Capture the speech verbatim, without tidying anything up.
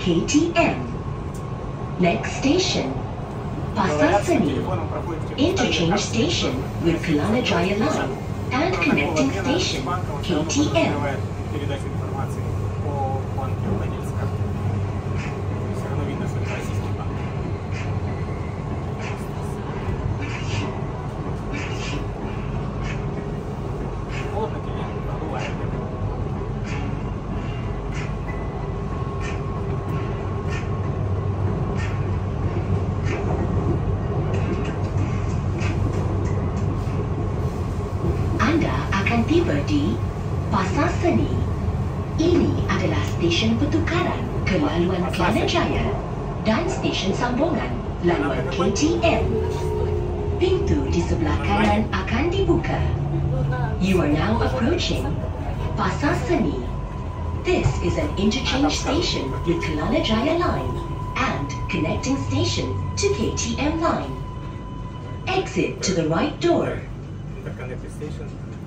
K T M. Next station, Pasar Seni, interchange station with Kelana Jaya line and connecting station K T M. Передачу информации о банке владельца карты. Все равно видно, что это российский банк. Холодно тебе, продувает. Anda akan tiba di Pasar Seni. Ini adalah stesen pertukaran ke laluan Kelana Jaya dan stesen sambungan laluan K T M. Pintu di sebelah kanan akan dibuka. You are now approaching Pasar Seni. This is an interchange station with Kelana Jaya line and connecting station to K T M line. Exit to the right door. Interconnected station.